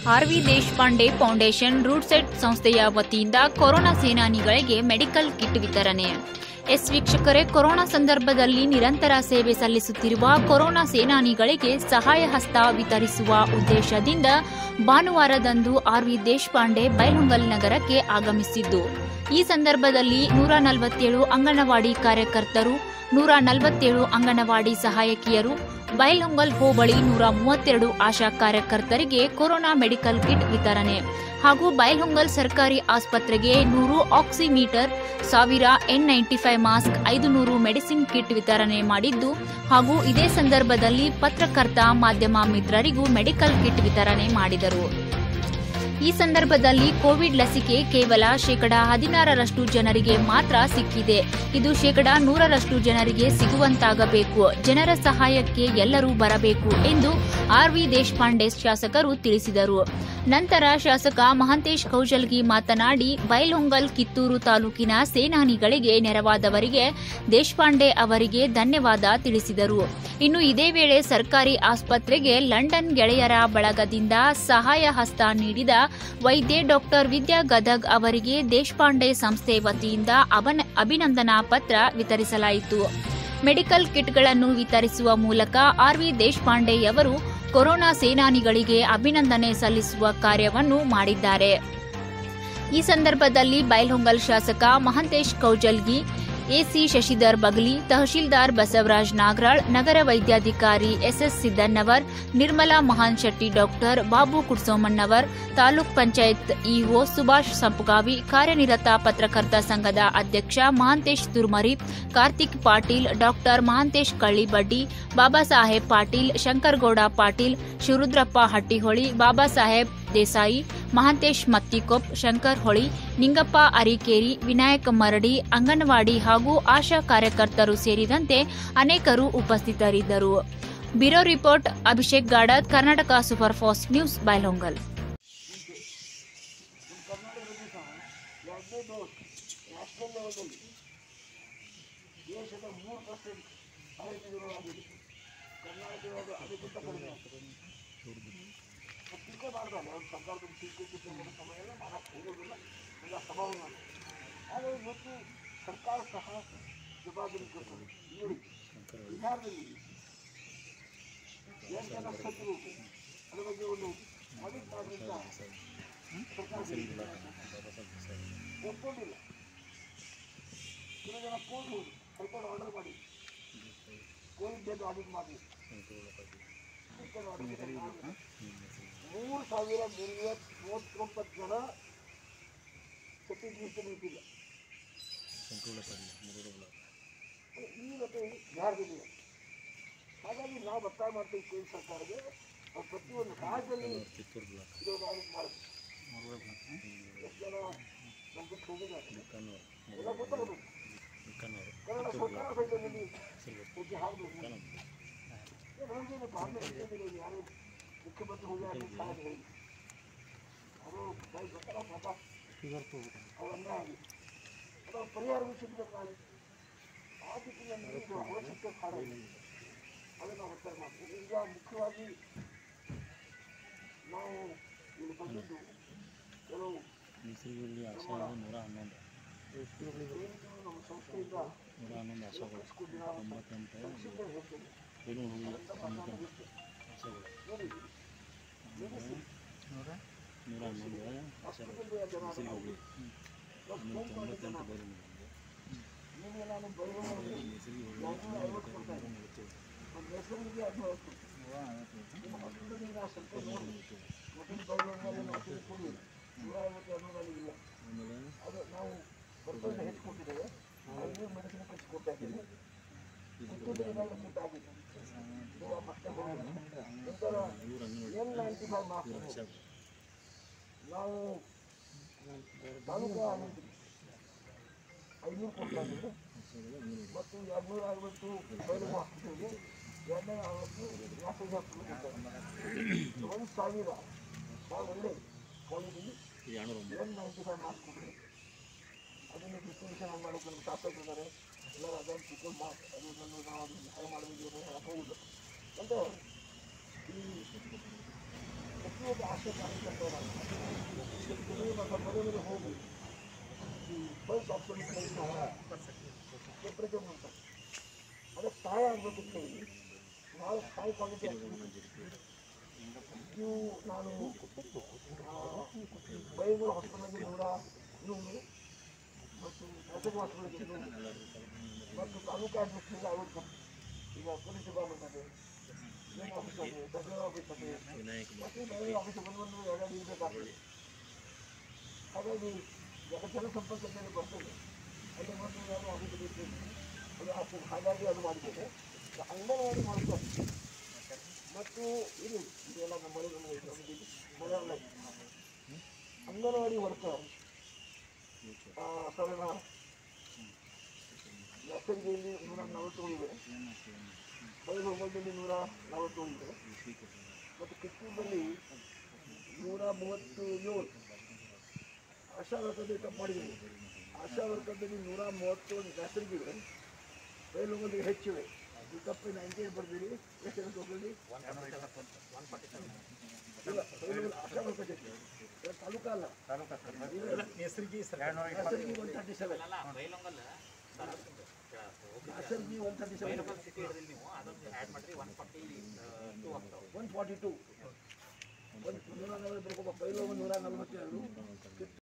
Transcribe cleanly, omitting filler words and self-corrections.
ಆರ್.ವಿ. Deshpande foundation RUDSET ಸಂಸ್ಥೆಯ ವತಿಯಿಂದ corona ಸೇನಾನಿಗಳಿಗೆ medical kit ವಿತರಣೆ. ವೀಕ್ಷಕರೇ, ಕೊರೋನಾ ಸಂದರ್ಭದಲ್ಲಿ ನಿರಂತರ ಸೇವೆ ಸಲ್ಲಿಸುತ್ತಿರುವ ಕೊರೋನಾ ಸೇನಾನಿಗಳಿಗೆ ಸಹಾಯ ಹಸ್ತ ವಿತರಿಸುವ ಉದ್ದೇಶದಿಂದ ಭಾನುವಾರದಂದು ಆರ್.ವಿ. ದೇಶಪಾಂಡೆ ಬೈಲಹೊಂಗಲ ನಗರಕ್ಕೆ ಆಗಮಿಸಿದ್ದು, ಈ ಸಂದರ್ಭದಲ್ಲಿ 147 ಅಂಗನವಾಡಿ ಕಾರ್ಯಕರ್ತರು, 147 ಅಂಗನವಾಡಿ ಸಹಾಯಕಿಯರು, ಬೈಲಹೊಂಗಲ ಹೋಬಳಿ 132 ಆಶಾ ಕಾರ್ಯಕರ್ತರಿಗೆ ಕೊರೋನಾ ಮೆಡಿಕಲ್ ಕಿಟ್ ವಿತರಣೆ ಹಾಗೂ ಬೈಲಹೊಂಗಲ ಸರ್ಕಾರಿ ಆಸ್ಪತ್ರೆಗೆ 100 oximeter, 1000 N95 mask, 500 medicine kit ವಿತರಣೆ ಮಾಡಿದ್ದು ಹಾಗೂ ಇದೇ ಸಂದರ್ಭದಲ್ಲಿ ಪತ್ರಕರ್ತ ಮಾಧ್ಯಮ ಮಿತ್ರರಿಗೂ ಮೆಡಿಕಲ್ ಕಿಟ್ ವಿತರಣೆ ಮಾಡಿದರು. ಈ ಸಂದರ್ಭದಲ್ಲಿ ಕೋವಿಡ್ ಲಸಿಕೆ ಕೇವಲ 16% ಜನರಿಗೆ ಮಾತ್ರ ಸಿಕ್ಕಿದೆ. ಇದು 100% ಜನರಿಗೆ ಸಿಗುವಂತಾಗಬೇಕು. ಜನರ ಸಹಾಯಕ್ಕೆ ಎಲ್ಲರೂ ಬರಬೇಕು ಎಂದು ಆರ್.ವಿ. ದೇಶಪಾಂಡೆ ಶಾಸಕರು ತಿಳಿಸಿದರು. ನಂತರ ಶಾಸಕ ಮಹಾಂತೇಶ್ ಕೌಜಲಗಿ ಮಾತನಾಡಿ, ಬೈಲಹೊಂಗಲ ಕಿತ್ತೂರು ತಾಲೂಕಿನ ಸೇನಾನಿಗಳಿಗೆ ನೆರವಾದವರಿಗೆ ದೇಶಪಾಂಡೆ ಅವರಿಗೆ ಧನ್ಯವಾದ ತಿಳಿಸಿದರು. ಇನ್ನು ಇದೇ ವೇಳೆ ಸರ್ಕಾರಿ ಆಸ್ಪತ್ರೆಗೆ ಲಂಡನ್ ಗೆಳೆಯರ ಬಳಗದಿಂದ ಸಹಾಯ ಹಸ್ತ ನೀಡಿದ ವೈದ್ಯೆ ಡಾಕ್ಟರ್ ವಿದ್ಯಾ ಗದಗ್ ಅವರಿಗೆ ದೇಶಪಾಂಡೆ ಸಂಸ್ಥೆ ವತಿಯಿಂದ ಅಭಿನಂದನಾ ಪತ್ರ ವಿತರಿಸಲಾಯಿತು. ಮೆಡಿಕಲ್ ಕಿಟ್ಗಳನ್ನು ವಿತರಿಸುವ ಮೂಲಕ ಆರ್.ವಿ. ದೇಶಪಾಂಡೆಯವರು ಕೊರೋನಾ ಸೇನಾನಿಗಳಿಗೆ ಅಭಿನಂದನೆ ಸಲ್ಲಿಸುವ ಕಾರ್ಯವನ್ನು ಮಾಡಿದ್ದಾರೆ. ಈ ಸಂದರ್ಭದಲ್ಲಿ ಬೈಲಹೊಂಗಲ ಶಾಸಕ ಮಹಾಂತೇಶ್ ಕೌಜಲಗಿ, ಎಸಿ ಶಶಿಧರ್ ಬಗಲಿ, ತಹಶೀಲ್ದಾರ್ ಬಸವರಾಜ್ ನಾಗರಾಳ್, ನಗರ ವೈದ್ಯಾಧಿಕಾರಿ S S. Siddannavar, Nirmala Mahan Shetti, doctor Babu Kudsomannavar, taluk panchayat EO Subhash Sampagavi, ಕಾರ್ಯನಿರತ ಪತ್ರಕರ್ತ ಸಂಘದ ಅಧ್ಯಕ್ಷ ಮಹಾಂತೇಶ್ ತುರ್ಮರಿ, ಕಾರ್ತಿಕ್ ಪಾಟೀಲ್, ಡಾಕ್ಟರ್ ಮಹಾಂತೇಶ್ ಕಳ್ಳಿಬಡ್ಡಿ, ಬಾಬಾ ಸಾಹೇಬ್ ಪಾಟೀಲ್, ಶಂಕರಗೌಡ ಪಾಟೀಲ್, ಶಿವರುದ್ರಪ್ಪ ಹಟ್ಟಿಹೊಳಿ, ಬಾಬಾ ಸಾಹೇಬ್ ದೇಸಾಯಿ, ಮಹಾಂತೇಶ್ ಮತ್ತಿಕೊಪ್, ಶಂಕರ್ ಹೊಳಿ, ನಿಂಗಪ್ಪ ಅರಿಕೇರಿ, ವಿನಾಯಕ ಮರಡಿ, ಅಂಗನವಾಡಿ ಹಾಗೂ ಆಶಾ ಕಾರ್ಯಕರ್ತರು ಸೇರಿದಂತೆ ಅನೇಕರು ಉಪಸ್ಥಿತರಿದ್ದರು. Bureau report Abhishek Gadad, Karnataka super fast news, Bailhongal. ಸರ್ಕಾರದ ಸಮಯ ಎಲ್ಲ ಮಾಡಕ್ಕೆ ಹೋಗೋದಿಲ್ಲ, ಎಲ್ಲ ಸಭಾವನ್ನ. ಆದರೆ ಇವತ್ತು ಸರ್ಕಾರ ಸಹ ಜವಾಬ್ದಾರಿ ಕೊಡ್ತದೆ. ನೋಡಿ, ಬಿಹಾರದಲ್ಲಿ 8 ಜನ ಸತ್ತರು, ಅದರ ಬಗ್ಗೆ ಒಂದು ಆಡಿಟ್ ಮಾಡೋದ್ರಿಂದ ಸರ್ಕಾರ ಒಪ್ಕೊಂಡಿಲ್ಲ. ಕೆಲವು ಜನ ಕೋರ್ಟ್ ಹೈಕೋರ್ಟ್ ಆರ್ಡರ್ ಮಾಡಿ ಕೋವಿಡ್ ಡೆಡ್ ಆಡಿಟ್ ಮಾಡಿ 3,339 ಜನ ಸರ್ಟಿಫಿಕೇಟ್ ಇಟ್ಟಿಲ್ಲ. ಈ ಮತ್ತೆ ಬಿಹಾರದಲ್ಲಿದೆ. ಹಾಗಾಗಿ ನಾವು ಒತ್ತಾಯ ಮಾಡ್ತೀವಿ ಕೇಂದ್ರ ಸರ್ಕಾರಕ್ಕೆ, ಪ್ರತಿಯೊಂದು ರಾಜ್ಯದಲ್ಲಿ ಇದೊಂದು ಆಡಿಟ್ ಮಾಡಬೇಕು. ಎಷ್ಟು ಜನ ನಮ್ಮ ಬಿಟ್ಟು ಹೋಗಿದ್ದಾರೆ ಎಲ್ಲ ಗೊತ್ತಾಗಬೇಕು. ಕನ್ನಡ ಸರ್ಕಾರ ಸಹಿತದಲ್ಲಿ ಹೆಜ್ಜೆ ಹಾಕಬೇಕು. ನನಗೇನು ಪ್ರಾಬ್ಲಮ್ ಯಾರು ಮುಖ್ಯಮಂತ್ರಿ ಹೋಗಿ ಸಹಾಯ ಹೇಳಿ ಅವರು ಗೊತ್ತಲ್ಲ ಪಾಪ ಅವನ್ನ ಆಗಿ ಅದರ ಪರಿಹಾರ ಸಿಗಬೇಕಾಗಿ ಆ ದಿಕ್ಕಿನಲ್ಲಿ ಅವಶ್ಯಕತೆ ಕಾರಣ ಅದನ್ನು ನಾವು ಒತ್ತಾಯ ಮಾಡ್ತೀವಿ. ಈಗ ಮುಖ್ಯವಾಗಿ ನಾವು ಇಲ್ಲಿ ಬಂದಿದ್ದು ಕೆಲವು ನಮ್ಮ ಸಂಸ್ಥೆಯಿಂದ ನಾನು ಅದು ನಾವು ಬರ್ಕೊಂಡು ಹೆಚ್ಚಿಕೊಟ್ಟಿದ್ದೇವೆ. 500 ಮೆಡಿಸಿನ್ ಕಳಿಸ್ಕೊಡ್ತಾ ಇದ್ದೀವಿ. ಮತ್ತೆ N95 ಮಾಸ್ಕ್ ನಾವು ತಾಲೂಕು 500 ಕೊಡ್ತಾ ಇದ್ದೀವಿ ಮತ್ತು 260 ಬಯಲು ಹಾಸ್ಪಿಟಲ್ಗೆ 260 ವ್ಯಾಸಂಗ ಹಾಸ್ಪಿಟಲ್ 1,000 ಒಳ್ಳೆ ಕ್ವಾಲಿಟಿ N95 ಮಾಸ್ಕ್ ಕೊಡ್ತೀವಿ. ಅದನ್ನು ಡಿಸ್ಟ್ರಿಬ್ಯೂಷನ್ ಮಾಡೋಕೆ ನಮ್ಮ ಶಾಸಕರಿದ್ದಾರೆ, ಎಲ್ಲರೂ ಅದನ್ನು ಚಿಕ್ಕಲ್ ಮಾಸ್ಕ್ ಅದನ್ನು ನಾವು ಅದನ್ನು ಸಹಾಯ ಮಾಡಬೇಕು ಅಂತ ಹೇಳೋದು. ಅಂದರೆ ಈ ಒಂದು ಆಸೆ ಕಾರ್ಯಕರ್ತರು ಮನೆ ಹೋಗಿ ಈ ಬಸ್ ಆಪ್ಷನ್ ರಿಪ್ರೆಸೆಂಟ್ ಮಾಡ್ತಾರೆ ಅದಕ್ಕೆ ಸಹಾಯ ಆಗಬೇಕಿತ್ತು ಭಾಳ ಸಹಾಯ ಕ್ವಾಲಿಟಿ ಇದು ನಾನು ಬೈಗೂರು ಹಾಸ್ಪಿಟಲ್ಗೆ 100 ಮತ್ತು ಖಾಸಗಿ ಹಾಸ್ಪಿಟಲ್ಗೆ 100 ಮತ್ತು ತಾಲೂಕು ಆಸ್ಪತ್ರೆಗೆ 50 ಈಗ ಪೊಲೀಸ್ ಡಿಪಾರ್ಟ್ಮೆಂಟ್ ಇದೆ ಆಫೀಸ್ ಇದೆ ದಸರಾ ಆಫೀಸ್ ಇದೆ ಮತ್ತು ಬೇರೆ ಆಫೀಸ್ ಬಂದು ಎರಡು ಇರಬೇಕಾಗ್ತದೆ ಹಾಗಾಗಿ ಜನಸಂಪರ್ಕ ಮೇಲೆ ಬರ್ತದೆ ಅಲ್ಲಿ ಬಂದು ನಾನು ಆಫೀಸ್ ಇರ್ತೇನೆ ಅದು ಆಗ್ತದೆ ಹಾಗಾಗಿ ಅದು ಮಾಡಿದ್ದೇನೆ ಅಂಗನವಾಡಿ ಮಾಡ್ತಾರೆ ಮತ್ತು ಇದು ಇದೆಲ್ಲ ನಮ್ಮ ಮಳೆ ಅಂಗನವಾಡಿ ವರ್ಕರ್ ಸರಳ ನರ್ಸರಿಗೆಯಲ್ಲಿ 147 ಇದೆ ಬೈಲಹೊಂಗಲದಲ್ಲಿ 147 ಇದೆ ಮತ್ತು ಕಿತ್ತೂರಲ್ಲಿ 137 ಆಶಾ ವರ್ಕರ್ದಲ್ಲಿ ತಪ್ಪು ಮಾಡಿದ್ದೀವಿ ಆಶಾ ವರ್ಕರ್ದಲ್ಲಿ 137 ನರ್ಸರಿಗಿವೆ ಬೈಲಹೊಂಗಲಿಗೆ ಹೆಚ್ಚಿವೆ ಈ ತಪ್ಪು 98 ಬರ್ತೀರಿ ಎಷ್ಟು ಹೋಗಲಿ ಆಶಾ ವರ್ಕರ್ ತಾಲೂಕ ಅಲ್ಲ ನರ್ಸರಿಗೆ 137 ನರ್ಸರಿಗೆ 137 142 140 ಬೈಲಹೊಂಗಲ 142